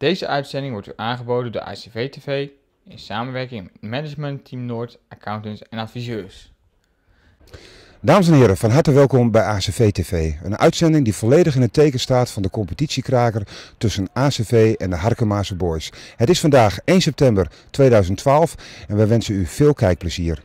Deze uitzending wordt u aangeboden door ACV TV in samenwerking met Management Team Noord, accountants en adviseurs. Dames en heren, van harte welkom bij ACV TV. Een uitzending die volledig in het teken staat van de competitiekraker tussen ACV en de Harkemaarse Boys. Het is vandaag 1 september 2012 en wij wensen u veel kijkplezier.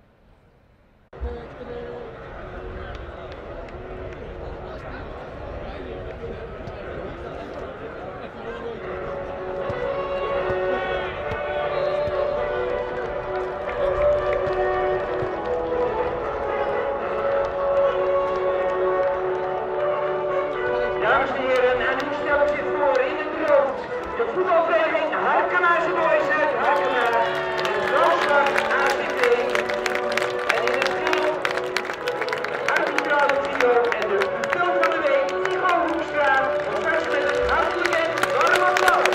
Dames en heren, en u stelt zich voor in het rood de voetbalvereniging Harkemaarse Boys uit Harkemaar, in het blauw-zwart ACV en in het geel arbitrale trio en de pupil van de week Nico Hoekstra, straks met een hartelijk en warm applaus.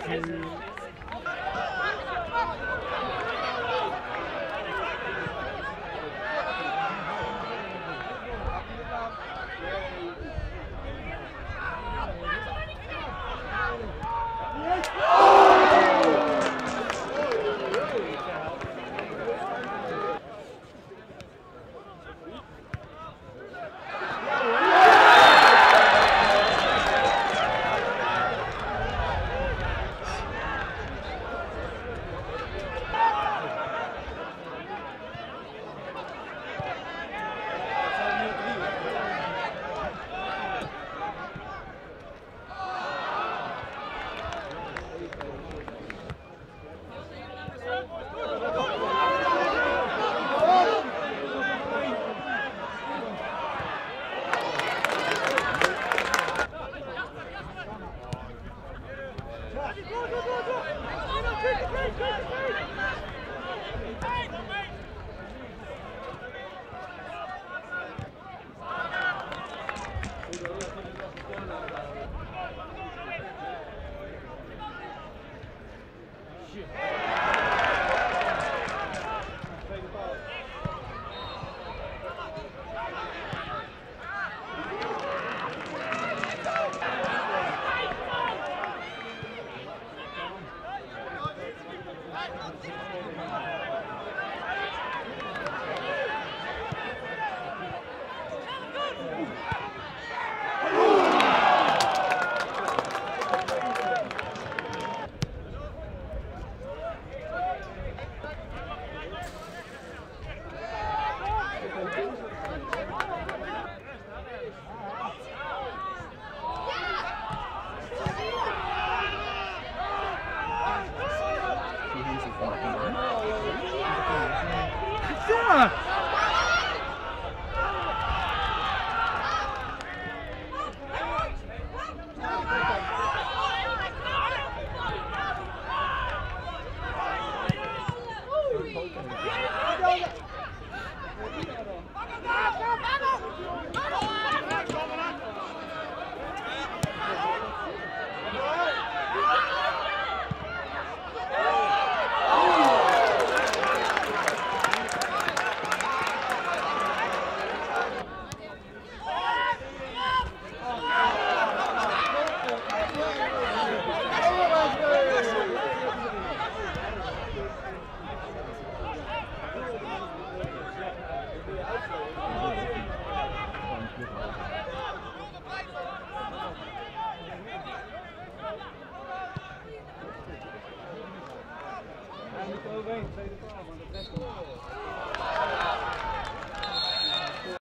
Overheen, tweede paal, maar dat